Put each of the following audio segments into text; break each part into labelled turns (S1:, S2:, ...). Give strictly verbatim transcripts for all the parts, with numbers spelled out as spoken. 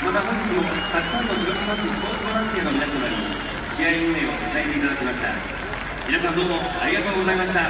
S1: また本日もたくさんの広島市スポーツボランティアの皆様に試合運営を支えていただきました。皆さんどうもありがとうございました。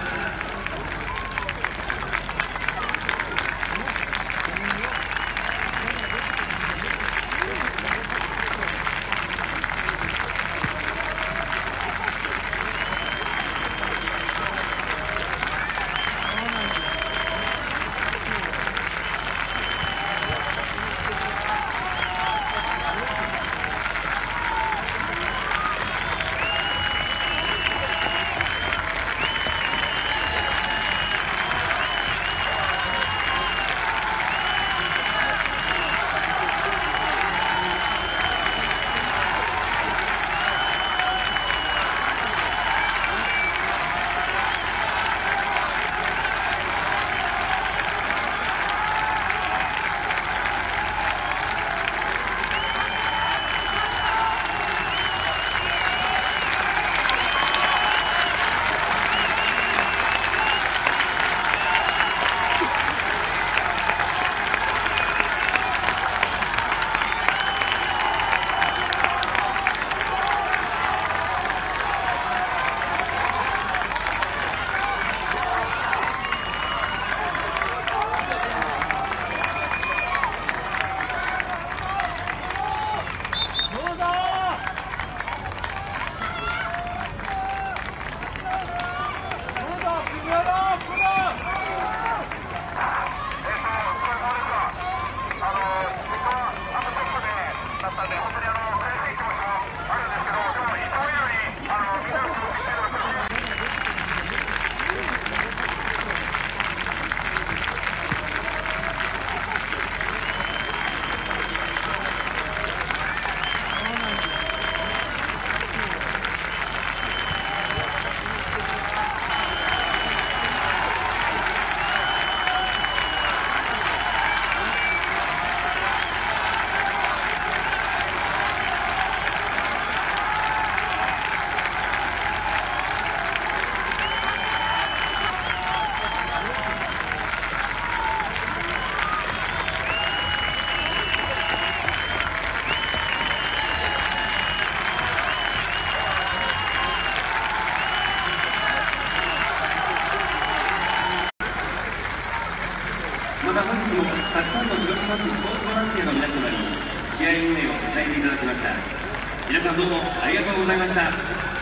S1: また本日もたくさんの広島市スポーツボランティアの皆様に試合運営を支えていただきました。皆さんどうもありがとうございました。